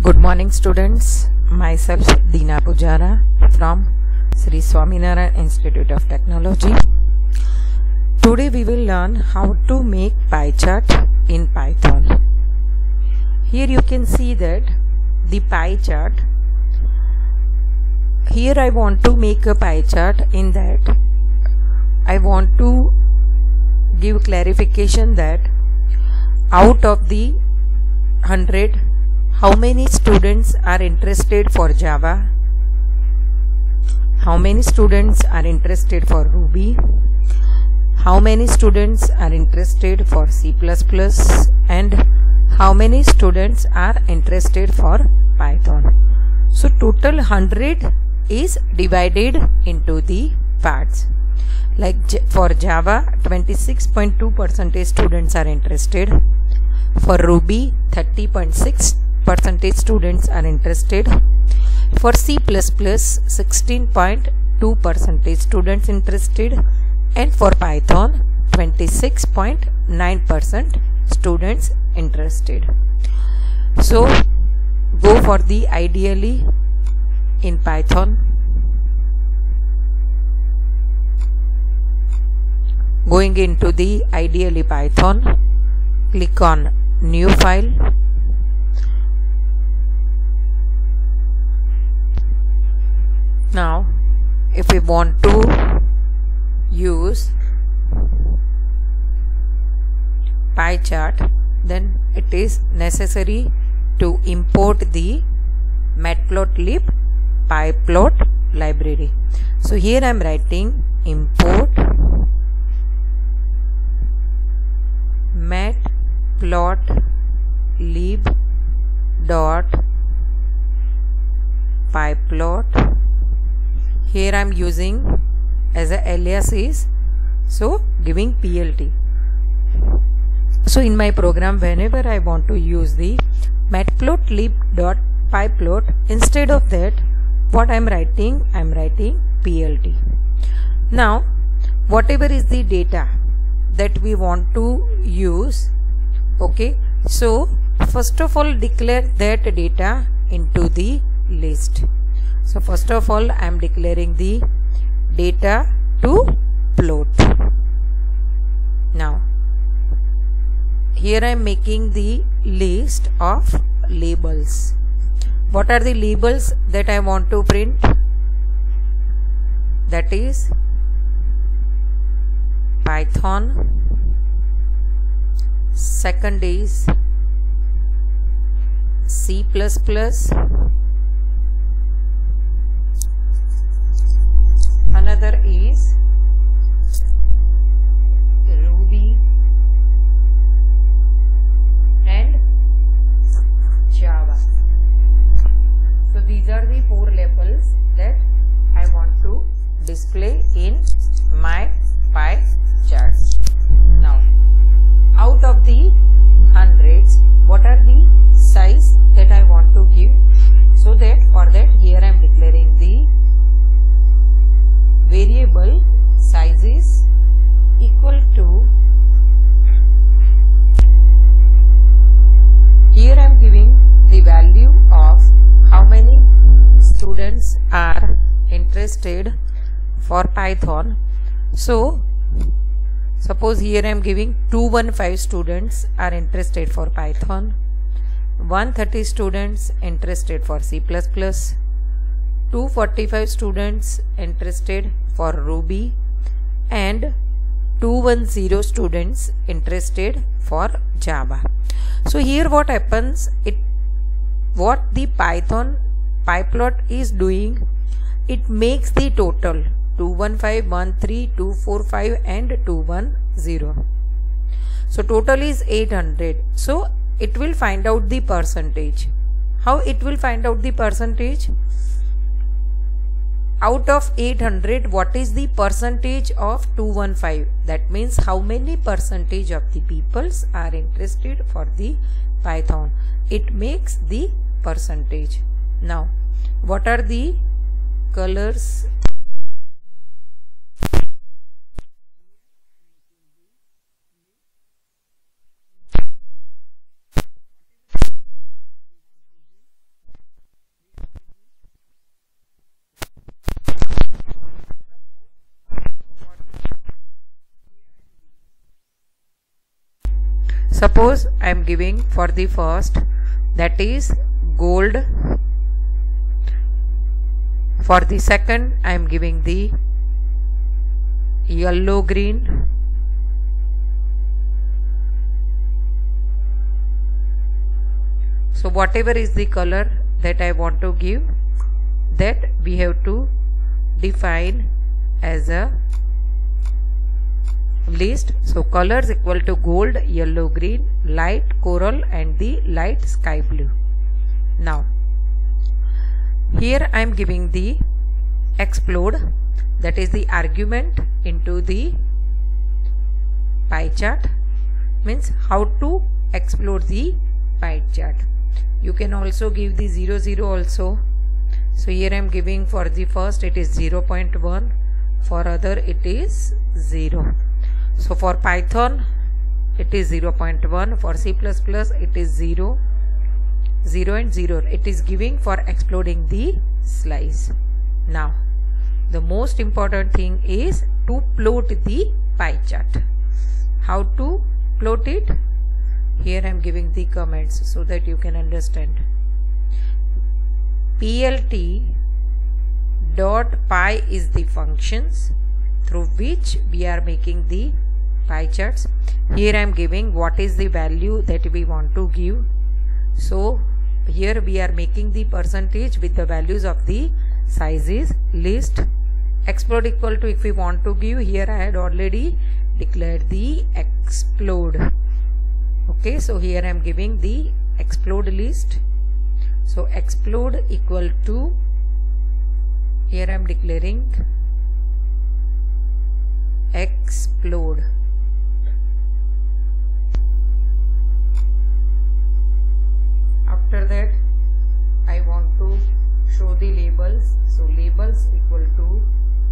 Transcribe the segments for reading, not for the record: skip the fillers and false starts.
Good morning students, myself Deena Pujara from Sri Swaminarayan Institute of Technology. Today we will learn how to make pie chart in Python. Here you can see that the pie chart. Here I want to make a pie chart. In that I want to give clarification that out of the 100, how many students are interested for Java, how many students are interested for Ruby, how many students are interested for C++, and how many students are interested for Python. So total 100 is divided into the parts. Like for Java, 26.2% students are interested. For Ruby, 30.6% students are interested. For C++, 16.2% students interested. And for Python, 26.9% students interested. So go for the ideally in Python. Going into the ideally Python, click on new file. Now if we want to use pie chart, then it is necessary to import the matplotlib pyplot library. So here I am writing import matplotlib dot pyplot. Here I am using as a alias is, so giving PLT. So in my program, whenever I want to use the matplotlib.pyplot, instead of that, what I am writing PLT. Now whatever is the data that we want to use, okay, so first of all declare that data into the list. So first of all I am declaring the data to float. Now here I am making the list of labels. What are the labels that I want to print? That is Python, second is C++, another is Ruby and Java. So these are the 4 labels that I want to display in my pie chart. Now out of the hundreds, what are the size that I want to give? So that for that here I am declaring the variable size is equal to, here I am giving the value of how many students are interested for Python. So suppose here I am giving 215 students are interested for Python, 130 students interested for C++, 245 students interested for Ruby, and 210 students interested for Java. So here what happens, what the Python pyplot is doing, it makes the total 215, 13, 245 and 210. So total is 800. So it will find out the percentage. How it will find out the percentage? Out of 800, what is the percentage of 215? That means how many percentage of the peoples are interested for the Python. It makes the percentage. Now what are the colors? Suppose I am giving for the first, that is gold. For the second I am giving the yellow green. So whatever is the color that I want to give, that we have to define as a list. So colors equal to gold, yellow, green, light coral and the light sky blue. Now here I am giving the explode, that is the argument into the pie chart, means how to explode the pie chart. You can also give the 0 0 also. So here I am giving for the first it is 0.1, for other it is 0. So for Python it is 0.1, for C++ it is 0, 0 and 0. It is giving for exploding the slice. Now the most important thing is to plot the pie chart. How to plot it? Here I am giving the comments so that you can understand. PLT dot pie is the functions through which we are making the pie charts. Here I am giving what is the value that we want to give. So here we are making the percentage with the values of the sizes list. Explode equal to, if we want to give, here I had already declared the explode. Okay, so here I am giving the explode list. So explode equal to, here I am declaring explode. After that I want to show the labels. So labels equal to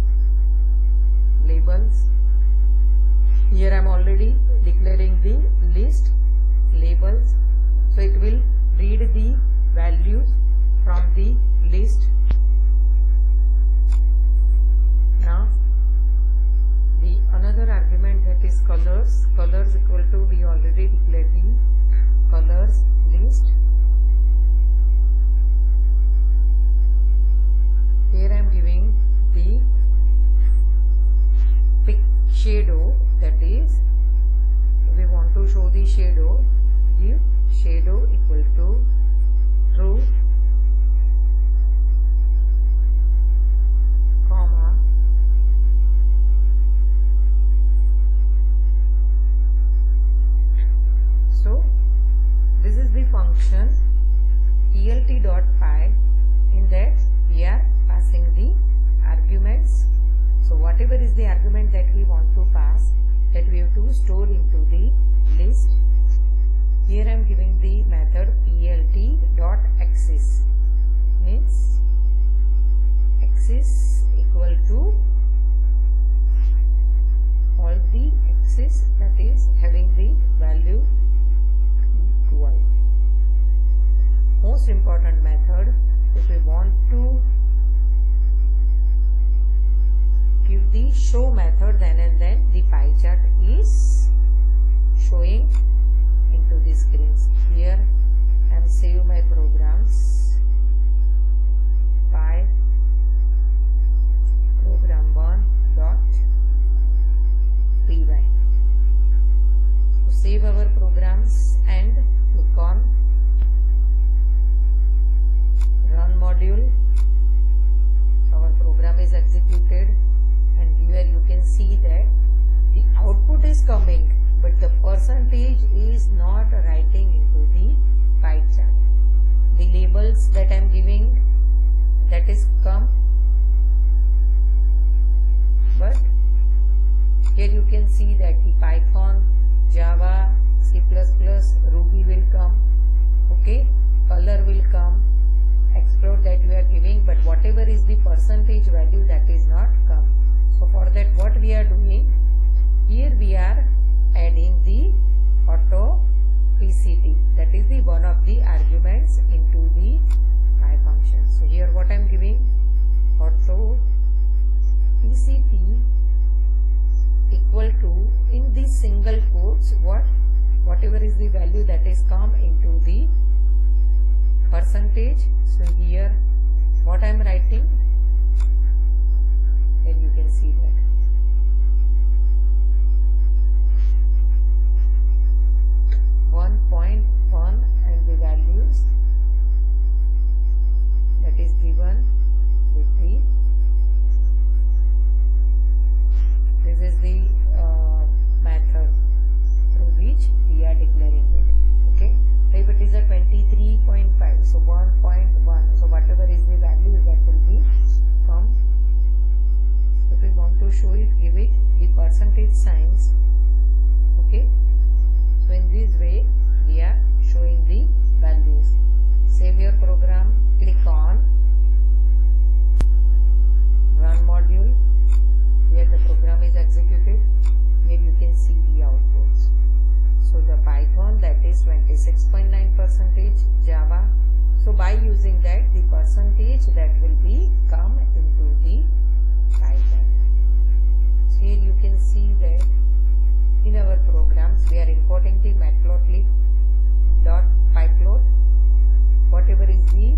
labels. Here I am already declaring the list labels. So it will read the values from the list. Now the another argument, that is colors. Colors equal to, we already declared the colors list. Here I am giving the pick shadow, that is if we want to show the shadow, give shadow equal to true, comma, so this is the function plt.py. In that we are passing the arguments. So whatever is the argument that we want to pass, that we have to store into the list. Here I am giving the method plt.axis, means axis equal to all the axis that is having the value equal. Most important method, if we want to give the show method, then and then the pie chart is showing into the screens. Here I am save my programs, pie program 1.py. So save our programs and click on run module. Our program is executed and here you can see that the output is coming, but the percentage is not writing into the pie chart. The labels that I am giving, that is come, but here you can see that the Python, Java, C++, Ruby will come, okay, color will come, explode that we are giving, but whatever is the percentage value, that is not come. So for that what we are doing, here we are adding the auto PCT, that is the one of the arguments into the pie function. So here what I am giving, auto PCT equal to, in these single quotes, whatever is is the value that is come into the percentage. So here what I am writing, and you can see that and the values that is given with the, this is the method through which we are declaring it. Okay, so if it is a 23.5, so 1.1, so whatever is the value that will be come. If we want to show it, give it the percentage signs. Okay, so in this way we are showing the values. Save your program, click on run module. Here the program is executed. Here you can see the outputs. So the Python, that is 26.9%, Java. So by using that, the percentage that will be come into the Python. So here you can see that in our programs we are importing the matplotlib.pyplot. Whatever is the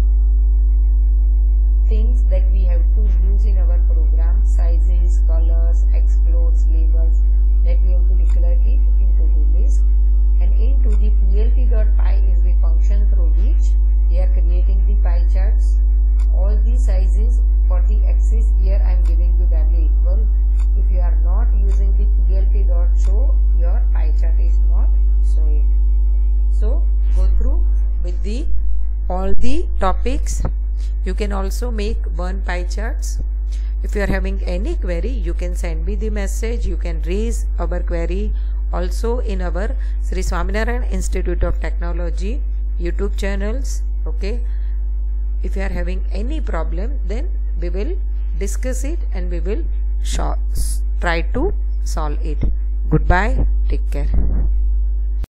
things that we have to use in our program, sizes, colors, explodes, labels, that we have to declare it into the list, and into the plt.py is the function through which we are creating the pie charts. All the sizes for the axis, here I am giving the value equal. If you are not using the plt.show, your pie chart is not showing. So go through with the all the topics. You can also make one pie charts. If you are having any query, you can send me the message. You can raise our query also in our Sri Swaminarayan Institute of Technology YouTube channels. Okay, if you are having any problem, then we will discuss it and we will try to solve it. Goodbye, take care.